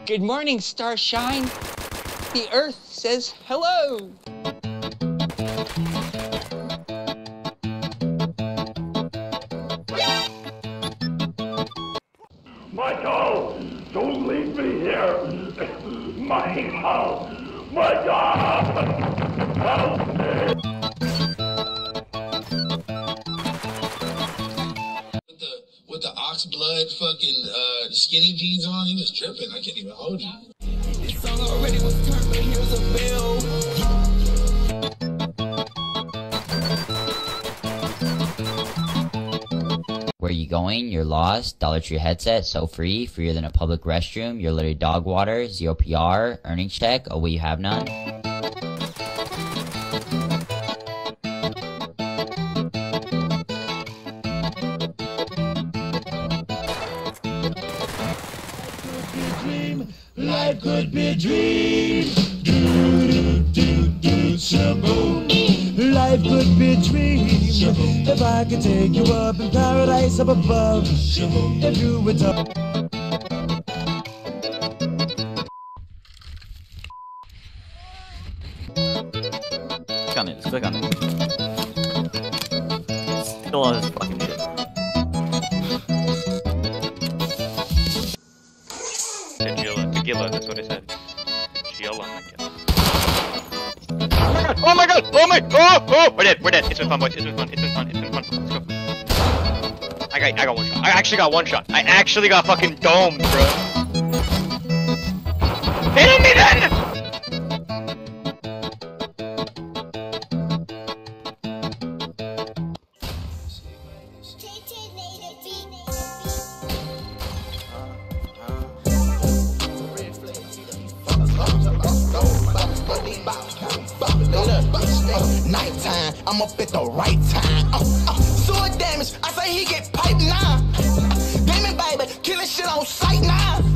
Good morning, Starshine. The Earth says hello. Michael, don't leave me here. Michael, help me. With the ox blood fucking skinny jeans on, he was tripping. I can't even hold you. This song already was turned, but here's a bell. Where you going? You're lost. Dollar Tree headset, so free, freer than a public restroom. You're literally dog water, 0 PR, earnings check. Oh, wait, you have none. Life could be a dream. Do, do, do, simple. Life could be a dream. If I could take you up in paradise up above. If you would talk. Click on it, just click on it. Still on this fucking shit. Tequila, that's what I said. Tequila, oh my god! Oh my god! Oh! We're dead, we're dead. It's been fun, boys. It's been fun, it's been fun, it's been fun. Let's go. I got one shot. I actually got one shot. I actually got fucking domed, bro. Hit me then! Nighttime, I'm up at the right time. Sword damage, I say he get piped now. Demon baby, killing shit on sight now.